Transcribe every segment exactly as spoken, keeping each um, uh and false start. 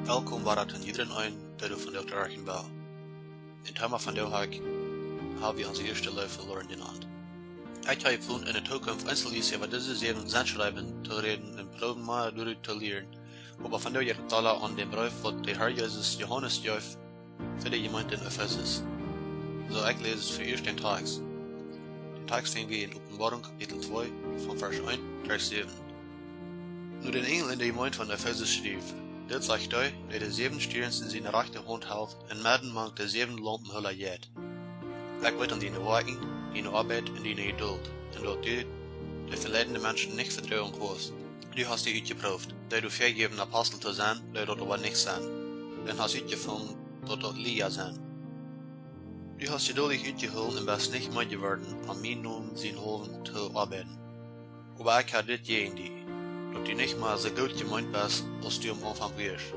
Welkom waar aan iedereen een dat van de Archen bouw. In Thema van de Haag haben wir unsere erste Läufe verloren genannt. Ich habe gefunden, in der Zukunft einzeln über diese sieben Sandschreiben zu reden und proben mal durchzulieren, aber von der Jerutala an dem Brief, was der Herr Jesus Johannes Jäuf für die Gemeinde in Ephesus. So ich lese es für erst den Text. Den Text finden wir in Offenbarung Kapitel zwei, von Vers eins bis sieben. Nur den Engel in der Gemeinde von Ephesus schrieb, dit sagt euch, der die sieben Stirns in seine rechte Hand hält, und Madden mag der sieben Lampenhüller jet. Ich weet aan die Wagen, die Arbeit und die Geduld, und dort du, die verleidende Menschen nicht vertrauen kannst. Du hast die uitgeproefd, dat du vergeben Apostel zu sein, dat dort aber nicht sein. Dann hast du uitgefunden, dort dort Lia sein. Du hast geduldig uitgeholt und bist nicht mehr geworden, an mir nun sein Holen zu arbeiten. Aber ich habe dit gegen die, dass du nicht mal so gut gemeint bist, als du am Anfang wirst.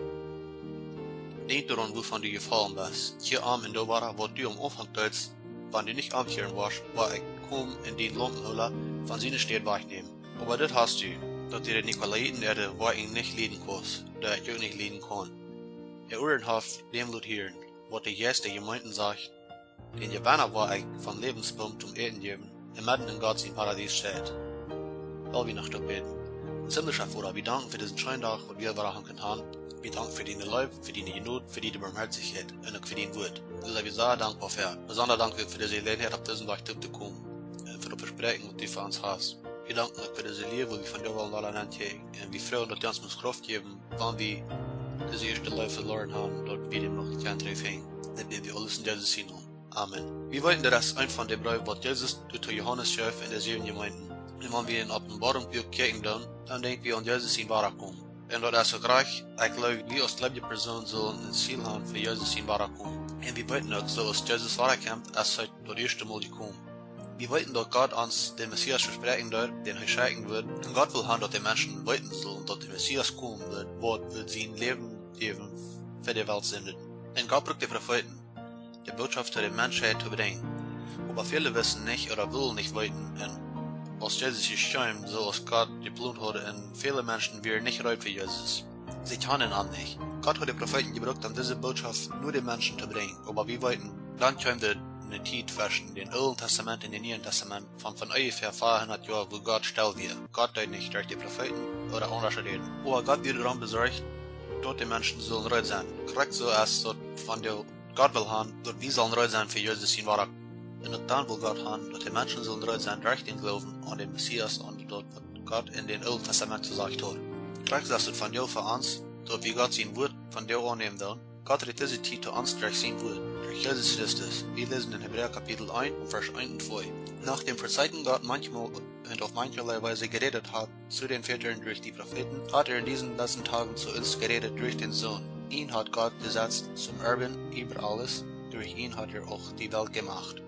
Denk daran, wovon du gefallen bist. Hier arm in der Wara, wo du am Anfang tust, wenn du nicht abkehren warst, war ich kaum in den Lampenhüller von seiner Stadt wegnehmen. Aber das hast du, dass du den Nikolaiten Erde war ich nicht leiden kannst, da ich auch nicht leiden kann. Der Uhrenhaft dem Lut hören, was der Gäste Gemeinden sagt, den Japaner war ich von Lebensbaum zum Eden geben, im Mitten in Gott sein Paradies steht. Weil wir noch da beten. Ziemlicher Vater, wir danken für diesen schönen Tag, was wir waren können. Wir danken für deine Liebe, für deine Genut, für deine Barmherzigkeit und auch für dein Wort. So sind wir sehr dankbar für. Besonders danke für diese Gelegenheit, auf diesen Weg zu kommen. Und für das Versprechen, das du für uns hast. Wir danken auch für diese Liebe, wo wir von dir wollen alle kriegen. Und wir freuen uns, dass du uns Kraft geben, wann wir diese erste Life verloren haben, dort wir dem noch nicht antreffen. Dann werden wir alles in Jesus hinein. Amen. Wir wollten das ein von dem Brief, was Jesus durch Johannes schrieb in der sieben Gemeinden. Und wenn wir in Offenbarung kicken, dann denken wir an Jesus in Wara kommen. Und dort ist auch gleich, ich glaube, wir als lebende Person sollen ein Ziel haben für Jesus in Wara kommen. Und wir wollten auch so, als Jesus Wara kommt, als seit das erste Mal gekommen. Wir wollten, dass Gott uns den Messias versprechen wird, den er schicken wird. Und Gott will haben, dass die Menschen wollten sollen, dass der Messias kommen wird, wo wird sein Leben geben für die Welt sendet. Und Gott braucht die Propheten, die Botschaft zu der Menschheit zu bringen. Aber viele wissen nicht oder wollen nicht wollten. Als Jesus geschehen, so als Gott geplant hat, und viele Menschen wären nicht reif für Jesus. Sie können an nicht. Gott hat die Propheten gebraucht, um diese Botschaft nur den Menschen zu bringen. Aber wir wollten, dann kommt eine Zeit zwischen dem Alten Testament und dem Neuen Testament von von ungefähr vierhundert Jahren, wo Gott still wird. Gott tut nicht durch die Propheten oder anders reden. Aber Gott wird daran besorgt, dass die Menschen sollen reif sein. Korrekt so, als von der Gott will haben, dass wir sollen reif sein für Jesus in Wahrheit. Und dann will Gott haben, dass die Menschen sollen reif sein durch den Glauben an den Messias und dort, was Gott in den Alten Testament gesagt hat. Gleich das ist von dir für uns, dass wir Gott sein Wort von dir annehmen werden. Gott hat diese Zeit zu uns durch sein Wort, durch Jesus Christus. Wir lesen in Hebräer Kapitel eins, Vers eins und zwei. Nachdem für Zeiten Gott manchmal und auf mancherlei Weise geredet hat, zu den Vätern durch die Propheten, hat er in diesen letzten Tagen zu uns geredet durch den Sohn. Ihn hat Gott gesetzt zum Erben über alles, durch ihn hat er auch die Welt gemacht.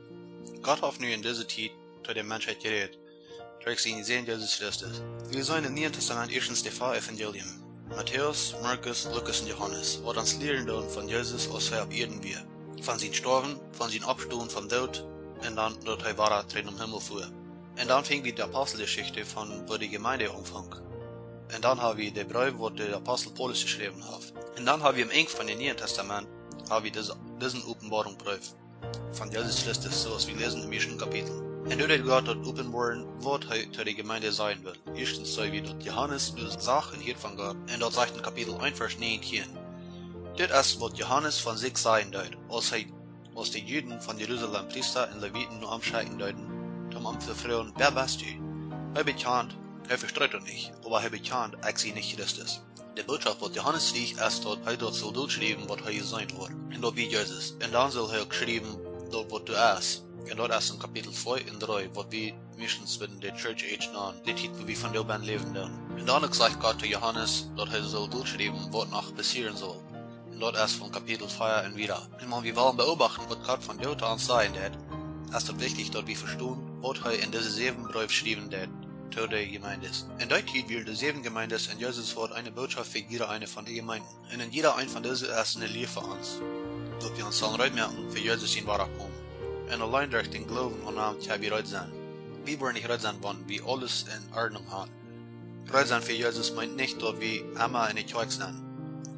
Gott hat nun in dieser Zeit zu der Menschheit geredet, durch seinen Sohn Jesus Christus. Wir sehen im Neuen Testament erstens die vier Evangelien. Matthäus, Markus, Lukas und Johannes, wo uns lehren von Jesus, als er auf Erden war. Von seinem Sterben, von seinem Abstehen vom Tod, und dann, dort er war, drin im Himmel fuhr. Und dann fing wir die Apostelgeschichte von, wo die Gemeinde umfang. Und dann haben wir den Brief, wo der Apostel Paulus geschrieben hat. Und dann haben wir im Eng von dem Neuen Testament, haben wir diesen Offenbarungsbrief von Jesus Christus, so als wir lesen im ersten Kapitel. Und dort hat Gott dort offenbaren, was er zu der Gemeinde sein will. Erstens so wie dort Johannes nur Sachen hier von Gott. Und dort sagt in Kapitel eins, Vers neunzehn. Das ist, was Johannes von sich sagen wird, als er, als die Juden von Jerusalem Priester und Leviten nur amscheiden deuten, um zu fragen, wer bist du? Er bekannt, er versteht doch nicht, aber er bekannt, ich sehe nicht Christus. Die Botschaft, was Johannes liegt, ist dort, er dort soll durchschreiben, was er sein wird. Und dort wie Jesus. Und dann soll er geschrieben, dort, was du ist. Und dort ist in Kapitel zwei und drei, was wir Missions in der Church Age nahen, die Titel, wie von der Band leben werden. Und dann sagt Gott zu Johannes, dort er soll durchschreiben, was noch passieren soll. Und dort ist von Kapitel vier und wieder. Und wenn wir wollen beobachten, was Gott von Gott an sagen wird, ist es wichtig, dass wir verstehen, was er in diese sieben Brief schreiben wird, zu der Gemeinde ist. In der Zeit wird die sieben Gemeinden und Jesus Wort eine Botschaft für jeder eine von den Gemeinden. Und in jeder eine von diesen ist eine Lehre für uns. Dass wir uns sollen merken, für Jesus in Wahrheit kommen. Und allein durch den Glauben an ihn können wir reich sein. Wir wollen nicht reich sein, wenn wir alles in Ordnung haben. Reich sein für Jesus meint nicht, dass wir immer in der Kirche sind.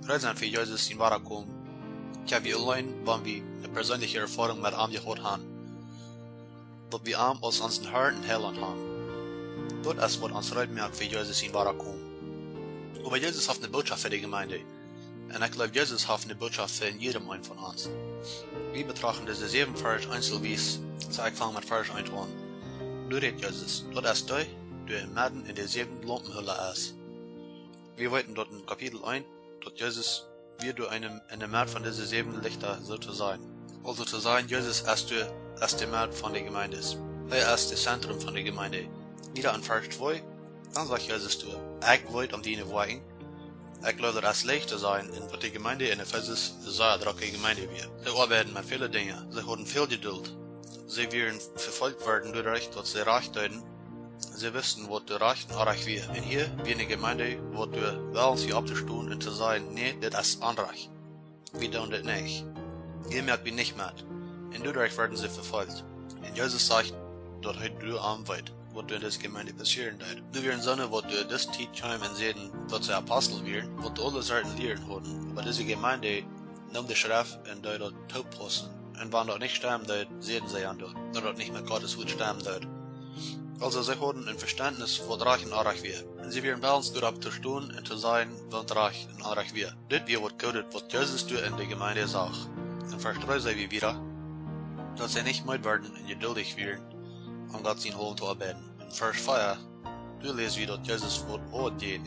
Reisen für Jesus in Warakom. Ich habe allein, wann wir eine persönliche Erfahrung mit ihm gehabt haben. Dass wir ihm aus unseren Herzen heilen haben. Dort ist, was uns Reut merkt für Jesus in Warakom. Aber Jesus hat eine Botschaft für die Gemeinde. Und ich glaube, Jesus hat eine Botschaft für jedem einen von uns. Wir betrachten diese sieben Vers einzelwies, so ich fange mit Vers eins an. Du redest Jesus, dort ist du, du im Mitten in der sieben Lampenhülle ist. Wir wollten dort in Kapitel eins, dort Jesus, wie du einem in der Mitte von diesen sieben Lichter so zu sein. Also zu sein, Jesus ist du, ist der Mitte von der Gemeinde. Er ist das Zentrum von der Gemeinde. Wieder an Vers zwei, dann sagt Jesus du, ich wollte um deine Weihung. Ich glaube, das leicht zu sein, in was die Gemeinde in Ephesus eine sehr dreckige Gemeinde wird. Sie arbeiten mit vielen Dingen, sie haben viel Geduld. Sie werden verfolgt werden dadurch, dass sie reich deuten. Sie wissen, was der Reich und Unreich wird. Und hier, wie eine Gemeinde, wo du willst, hier abzustehen und zu sagen, nee, das ist Unreich. Wir tun das nicht. Ihr merkt wie nicht mit. Und dadurch werden sie verfolgt. Und Jesus sagt, dort heute du am weit. Was du in dieser Gemeinde passieren wird. Du wirst sehen, was du das Zeit kommen und sehen, dass sie Apostel werden, was du alle Seiten lernen haben. Aber diese Gemeinde nimmt die Schrift und da dort taub passen. Und wenn dort nicht sterben dort, sehen sie an dort, da dort nicht mehr Gottes Wort sterben dort. Also sie haben ein Verständnis, was Reich und Unreich wird. Und sie werden willens darauf zu stehen und zu sein, was Reich und Unreich wird. Das wird was Gott, was Jesus du in der Gemeinde sagt. In Vers drei sagen wir wieder, dass sie nicht müde werden und geduldig werden, um Gott sein Hohen zu arbeiten. In Vers vier, du lest wieder, dass Jesus wird auch gehen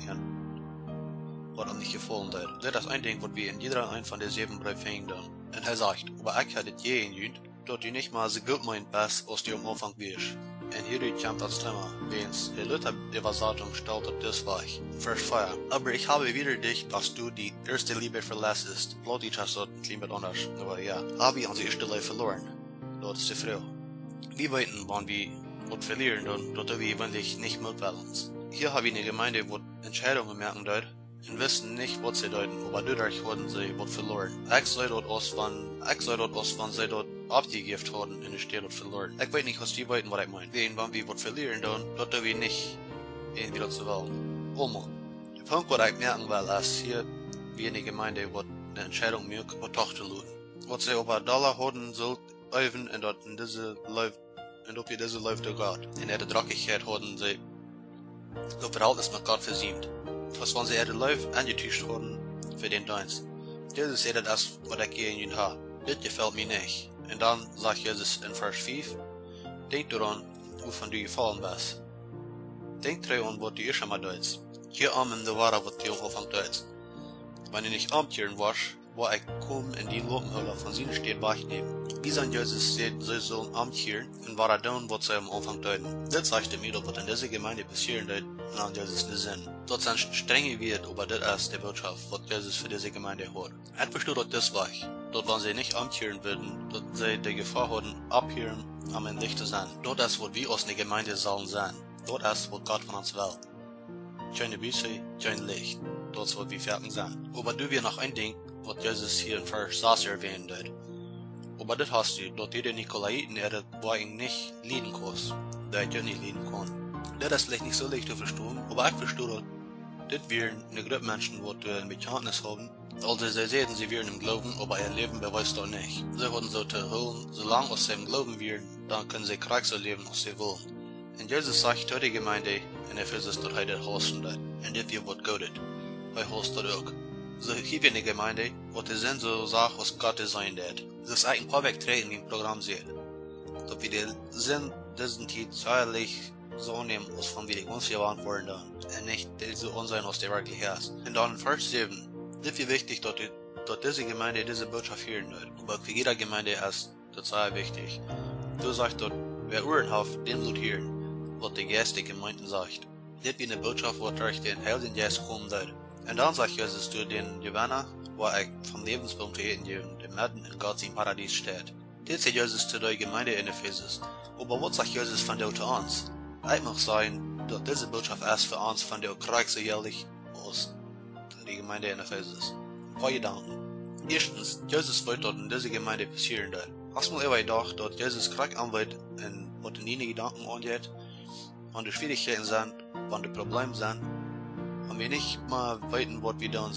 und was ihm nicht gefallen wird. Das ist ein Ding, was wir in jeder ein von den sieben Briefen finden. Und er sagt, aber ich hätte je in Jünd, dort du nicht mal so gut meint bist, als du am Anfang wirst. Und hier kommt das Thema, wenn es die Leute Übersetzung stellt auf das Weich. Vers vier, aber ich habe wieder dich, dass du die erste Liebe verlässest. Laut ich das dort ein bisschen anders, aber ja, habe ich unsere erste Liebe verloren. Dort ist die Frau. Wir weten, wann wir was verlieren, dann dort wir eigentlich nicht mitwählen. Hier habe ich eine Gemeinde, wo Entscheidungen merken dort und wissen nicht, was sie deuten, aber dadurch wurden sie was verloren. Ich sei dort aus, wann, ich sei dort aus, wann sie dort abgegeben haben und ich stehe dort verloren. Ich weiß nicht, was die weiten, was ich meine. Wenn, wenn wir was verlieren, dann dort wir nicht irgendwie zu wählen. Einmal. Der Punkt, was ich merken will, ist hier, wie eine Gemeinde, wo eine Entscheidung merkt, was doch zu tun. Was sie über Dollar haben soll, öfen und dort in diese Läufe, und ob ihr diese Läufe durch Gott. In der Dreckigkeit haben sie das Verhältnis mit Gott versiemt. Was wenn sie ihre Läufe angetäuscht haben für den Dienst. Jesus sagt das, was ich hier in ihnen habe. Das gefällt mir nicht. Und dann sagt Jesus in Vers fünf, denk daran, wovon du gefallen bist. Denk daran, was du schon mal tust. Hier am in der Ware, was du am Anfang tust. Wenn du nicht amtieren warst, wo ich komme in die Lampenhülle von seinen Steht wegnehmen. Wie sein Jesus sagt, sie sollen amtieren und war er tun, was sie am Anfang tun. Das zeigt mir doch, was in dieser Gemeinde passieren wird, und an Jesus nicht Sinn. Dort sind strenge wird, aber das ist die Botschaft, was Jesus für diese Gemeinde hat. Ich verstehe dort das Weg. Dort, wenn sie nicht amtieren würden, dort sie die Gefahr haben, abhören, am ein Licht zu sein. Dort ist, was wir aus der Gemeinde sollen sein. Dort ist, was Gott von uns will. Keine Büße, kein Licht. Dort ist, was wir fertig sein. Aber du wir noch ein Ding, was Jesus hier in Vers sechs erwähnt wird. Aber das hast du, dort die Nikolaiten ihre Weihung nicht leiden kannst, da ich ja nicht leiden kann. Das ist vielleicht nicht so leicht zu verstehen, aber ich verstehe, das wären eine Gruppe Menschen, die ein Bekenntnis haben. Also sie sehen, sie wären im Glauben, aber ihr Leben beweist doch nicht. Sie haben so zu hören, solange sie im Glauben wären, dann können sie Krieg so leben, als sie wollen. Und Jesus sagt zu der Gemeinde, in Ephesus, dass er das hosten wird. Und das wird was Gott. Er hostet auch. So hier eine Gemeinde, wo die Sinn so sagt, was Gott sein wird. Das ist ein paar Wegtreten, wie im Programm sieht. Dass wir den Sinn diesen Zeit säuerlich so nehmen, als von wir die ganze Jahr waren dann. Und nicht diese Unsinn, was der wirklich ist. Und dann in Vers sieben, das ist wichtig, dass, die, dass diese Gemeinde diese Botschaft hören wird. Aber für jede Gemeinde ist das sehr wichtig. Du sagst dort, wer Ohren hat, den wird hören, was die Gäste Gemeinden sagt. Das ist eine Botschaft, wo durch den Heiligen Geist kommen wird. Und dann sagt Jesus zu den Johanna, wo er vom Lebenspunkt her in dem Mitten in Gottes Paradies steht. Das sagt Jesus zu der Gemeinde in Ephesus. Aber was sagt Jesus von der zu uns? Ich mag sagen, dass diese Botschaft erst für uns von der Krieg so jährlich aus die Gemeinde in Ephesus. Ein paar Gedanken. Erstens, Jesus wird dort in dieser Gemeinde passieren wird. Hast du mal gedacht, dass Jesus Krieg anweiht und was in deine Gedanken angeht, wenn die Schwierigkeiten sind, wenn die Probleme sind, haben wir nicht mal weiten, was wir tun sollen.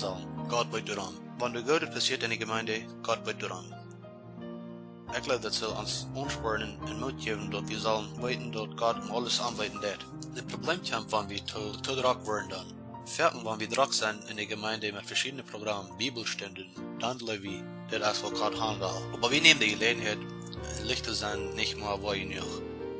Gott wird daran. Wenn du Gott passiert in der Gemeinde, Gott wird daran. Ich glaube, das soll uns anspornen und Mut geben, dass wir sollen weiten, dass Gott um alles anweiten wird. Das Problem kommt, wenn wir zu, zu Druck werden dann. Viertens, wenn wir Druck sind in der Gemeinde mit verschiedenen Programmen, Bibelstunden, dann glauben wir, das ist, was Gott haben will. Aber wir nehmen die Gelegenheit, Licht zu sein, nicht mal wo ich noch.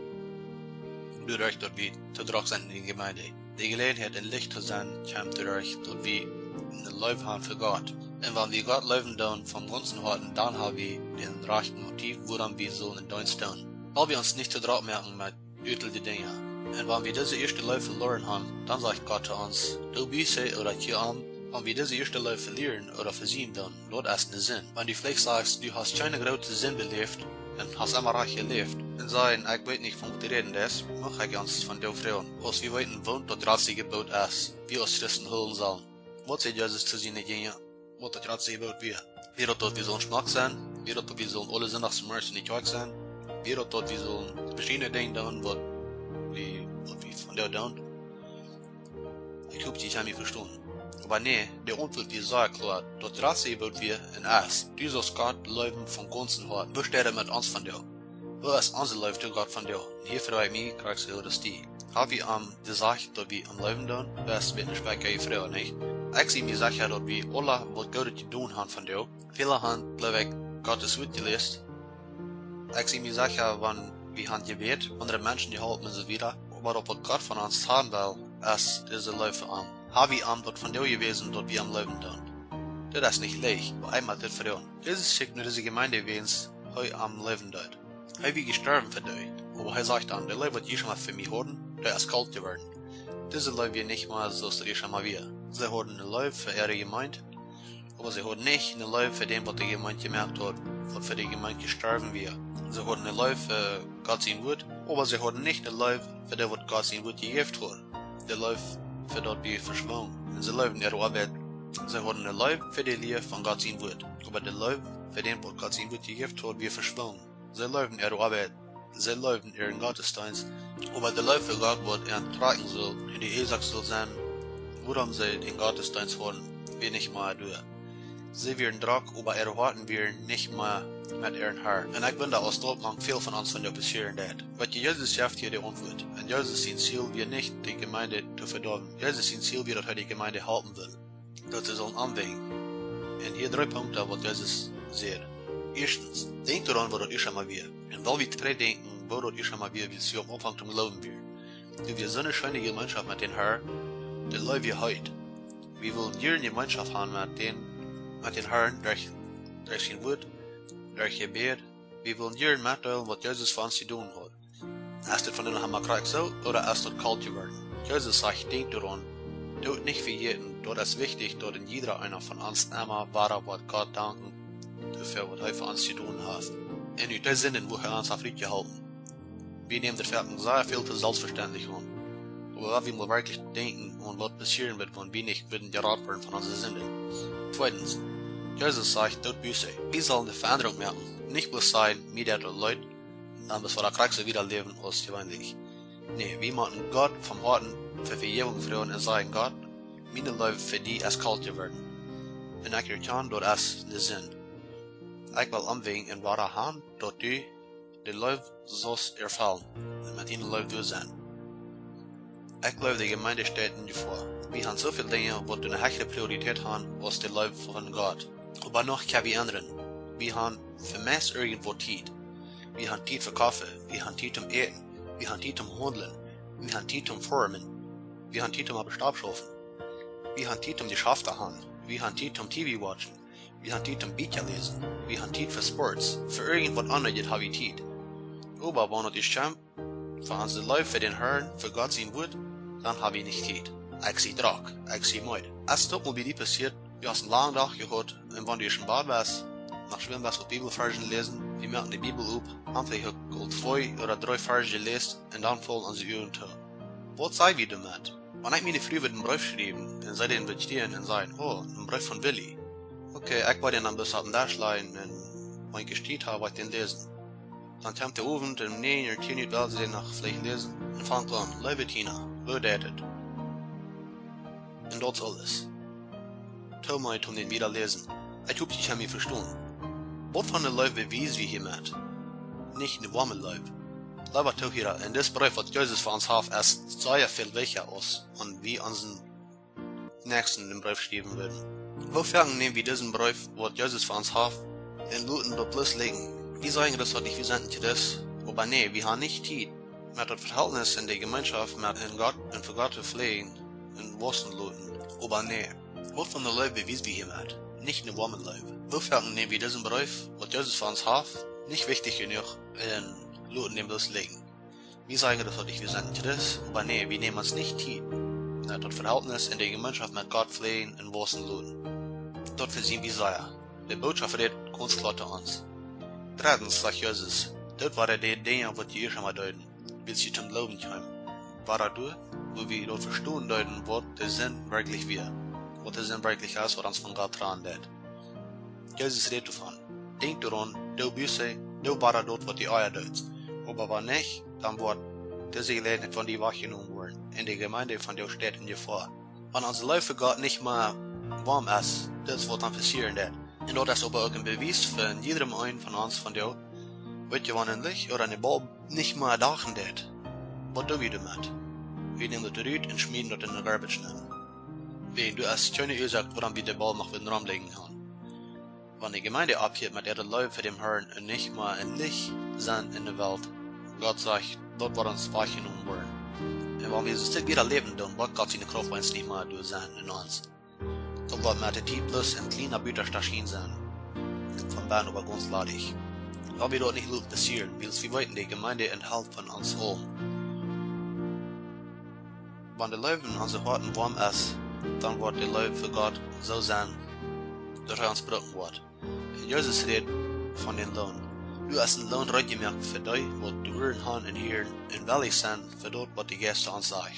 Dadurch, dass wir zu Druck sind in der Gemeinde. Die Gelegenheit, ein Licht zu sein, kommt dadurch, dass wir ein Leben haben für Gott. Und wenn wir Gott leben dann vom ganzen Herzen, dann haben wir den rechten Motiv, woran wir sollen in Dienst tun. Weil wir uns nicht zu Druck merken mit ütelnden Dingen. Und wenn wir diese erste Leben verloren haben, dann sagt Gott zu uns, du bist oder hier an, wenn wir diese erste Leben verlieren oder versehen, dann dort ist ein Sinn. Wenn du vielleicht sagst, du hast keine große Sinn belebt und hast immer reich gelebt, und sagen, ich weiß nicht, von was du reden ist, mach ich ganz von dir fragen. Was wir weiten wohnt, dort Ratsi gebaut ist, wie uns Christen holen sollen. Was sagt Jesus zu seinen Dingen? Was dort Ratsi gebaut wird? Wie dort wir sollen schmack sein? Wie dort wir sollen alle Sonntags zum Mörsen nicht weg sein? Wie dort wir sollen verschiedene Dinge tun, was wie, was wir von der tun? Ich hoffe, die haben mich verstanden. Aber nee, der Antwort wird sehr klar. Dort Ratsi gebaut wird in uns. Du sollst Gott leben vom ganzen Herzen. Wo steht er mit uns von dir? Wo ist unser Leben zu Gott von dir? Hier frage ich mich, kriegst du das die? Habe ich am gesagt, dass wir am Leben tun? Das wird nicht bei keiner Frau nicht. Ich sehe mir sicher, dass wir alle, was Gott zu tun haben von dir. Viele haben, glaube ich, Gottes Wort gelesen. Ich sehe mir sicher, wenn wir haben Gebet, andere Menschen geholfen und so wieder. Aber ob Gott von uns haben will, ist diese Leben am. Habe ich am dort von dir gewesen, dass wir am Leben tun? Das ist nicht leicht, aber einmal das verloren. Dieses schickt nur diese Gemeinde, wie uns heute am Leben tut. Er wird gestorben für dich, aber er sagt dann, der Leib wird ich schon mal für mich hören, der ist kalt geworden. Diese Leib wird nicht mal so, dass ich schon mal wieder. Sie hören eine Leib für ihre Gemeinde, aber sie hören nicht eine Leib für den, was die Gemeinde gemerkt hat, was für die Gemeinde gestorben wird. Sie hören eine Leib für Gott sein Wort, aber sie hören nicht eine Leib für den, was Gott sein Wort gegeben hat. Der Leib für dort wir verschwungen. Und sie leben ihre Arbeit. Sie hören eine Leib für die Liebe von Gott sein Wort, aber der Leib für den, was Gott sein Wort gegeben hat, wir verschwungen. Sie leben ihre Arbeit, sie leben ihren Gottesdienst, aber der Leib für Gott wird er tragen soll, in die Ehe soll sein, worum sie den Gottesdienst hören, wir nicht mal durch. Sie werden Druck, aber ihre Worten werden nicht mehr mit ihren Herrn. Und ich bin da aus Dortmund viel von uns von der passieren wird. Was Jesus schafft hier die Antwort. Und Jesus sein Ziel wird nicht, die Gemeinde zu verdorben. Jesus sein Ziel wird, dass er die Gemeinde halten will. Dass sie sollen anwägen. Und hier drei Punkte, was Jesus sieht. Erstens, denk daran, wo das ist einmal wir. Und weil wir drei denken, wo das ist einmal wir, wie sie am Anfang zum Glauben wir. Du wir so eine schöne Gemeinschaft mit den Herrn, den leben wir heute. Wir wollen hier eine Gemeinschaft haben mit den, mit den Herrn, durch, durch sein Wort, durch Gebet. Wir wollen hier mitteilen, was Jesus für uns zu tun hat. Ist das von denen haben wir kriegt so, oder ist das kalt geworden? Jesus sagt, denk daran, tut nicht für jeden, dort ist wichtig, dort in jeder einer von uns immer war, was Gott danken, dafür, was er für uns zu tun hat. Und in der Sinne, wo er uns auf Ried gehalten. Wir nehmen der Fertig sehr viel zu selbstverständlich an. Aber wir müssen wirklich denken, und was passieren wird, wenn wir nicht werden geraten werden von unseren Sünden. Zweitens, Jesus sagt, dort Büße. Wir sollen eine Veränderung merken. Nicht bloß sein, mit der Leute, dann bis wir der Kraxe wieder leben, als gewöhnlich. Nee, wir machen Gott vom Herzen für Vergebung fragen und sagen, Gott, meine Leute für die es kalt geworden. Und ich erkenne, dort ist der Sinn. Ich will anwägen in wahrer Hand, dort du die Leute sollst erfallen und mit ihnen Leute durch sein. Ich glaube, die Gemeinde steht in dir vor. Wir haben so viele Dinge, wo du eine höhere Priorität haben, als die Leute von Gott. Aber noch kann wir ändern. Wir haben für mehr irgendwo Zeit. Wir haben Zeit für Kaffee, wir haben Zeit zum Eten, wir haben Zeit zum Handeln, wir haben Zeit zum Formen, wir haben Zeit zum Stabschaffen, wir haben Zeit zum die Schafte haben, wir haben Zeit zum T V watchen, wir haben Zeit zum Bücher lesen, wir haben Zeit für Sports, für irgendwas anderes habe ich Zeit. Aber wenn es ist, für unsere Leute, für den Herrn, für Gott sein Wort, dann habe ich nicht Zeit. Ich sehe Druck, ich sehe Müde. Es tut mir bei dir passiert, du hast einen langen Tag gehabt, und wenn du schon bad warst, nach Schwimmbad und Bibelversen lesen, wir merken die Bibel auf, einfach ich zwei oder drei Verse gelesen, und dann voll an die Ohren zu. Was sei wir damit? Wenn ich meine früher einen Brief schreiben, und sie den bestehen und sagen, oh, ein Brief von Willi. Okay, ich war den ein bisschen auf den Dash leiden, und wenn ich gesteht habe, ich den lesen. Dann kommt der Abend, und nee, ihr Kind will sie den noch vielleicht lesen, und fängt an, liebe Tina, wo datet? Und das alles. Tomeit um den wieder lesen. Ich hoffe, ich habe mich verstanden. Wat van de Leib bewies wie hiermet? Nicht ne warme Leib. Leiber to hier, in des Brief wat Jesus für uns hat, erst sehr viel weicher aus, und wie unseren Nächsten den Brief schreiben würden. Wofern nehmen wir diesen Brief, wat Jesus für uns hat, in Luten dort bloß legen? Wie sagen das hat ich, wir senden zu das? Aber nee, wir haben nicht Zeit, mit das Verhältnis in der Gemeinschaft, mit in Gott und für Gott zu pflegen, in Wosten Luten. Aber nee, wat von der Leib bewies wie hiermet? Nicht ne warme Leib. Wofern nehmen wir diesen Brief, was Jesus für uns hat, nicht wichtig genug, in Luten dem bloß legen. Wie sagen das hat ich, wir senden zu das? Aber nee, wir nehmen uns nicht Zeit, mit das Verhältnis in der Gemeinschaft mit Gott pflegen, in Wosten Luten. Dort versehen wir sehr. Die Botschaft redet ganz klar zu uns. Drittens sagt Jesus, dort war er die Dinge, was die ihr schon mal deuten, bis sie zum Glauben kommen. War er dort, wo wir dort verstehen deuten, was der Sinn wirklich wir, was der Sinn wirklich ist, was uns von Gott dran wird. Jesus redet davon. Denk daran, du bist du war er dort, was die Eier deut. Aber wenn nicht, dann wird diese Gelegenheit von dir wahrgenommen worden, in der Gemeinde von dir steht in dir vor. Wenn unser Leib für Gott nicht mehr warm ist, das wird dann passieren wird. Und dort ist aber auch ein Beweis für jedem einen von uns von dir, wird ja ein Licht oder eine Bulb nicht mehr dachen wird. Was tun wir damit? Wir nehmen das Rüt und schmieden das in den Garbage nehmen. Wenn du hast keine Ursache, woran wir den Bulb noch wieder rumlegen können. Wenn die Gemeinde abhebt mit ihrer Leib für den Herrn und nicht mehr ein Licht sind in der Welt, Gott sagt, dort wird uns wahrgenommen worden. Und wenn wir so wieder leben tun, wird Gott seine Kraft bei uns nicht mehr durch sein in uns. Dann wird mit der Zeit bloß ein kleiner Büterstation sein. Von Bahn über ganz ladig. Aber wir dort nicht Luft passieren, weil wir weiten die Gemeinde enthält von uns allen. Wenn der Leib in unseren Herzen warm ist, dann wird der Leib für Gott so sein, dass er uns brücken wird. Jesus redet von den Lohn. Du hast einen Lohn reingemacht für dich, was du hören haben und hören, und wellig sein für dort, was die Gäste uns sagt.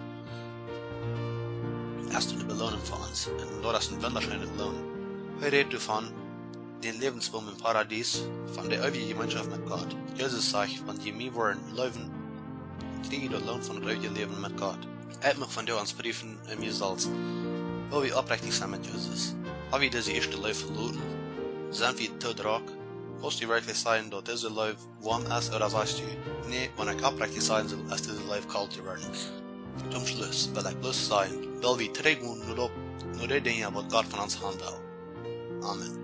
Hast du eine Belohnung für uns, und dort hast du einen wunderschönen Lohn. Heute redet du von den Lebensbaum im Paradies, von der ewigen Gemeinschaft mit Gott. Jesus sagt, wenn die mir wollen leben, kriege ich den Lohn von dem ewigen Leben mit Gott. Er mich von dir ans Briefen und mir selbst. Wo wir aufrichtig sein mit Jesus. Ob wir diese erste Leib verloren, sind wir tot rock, willst du wirklich sagen, dass diese Leib warm ist, oder sagst du, nee, wenn ich aufrichtig sein soll, ist diese Leib kalt geworden. Zum Schluss will ich bloß sagen, weil wir trägen nur die Dinge, was Gott von uns haben will. Amen.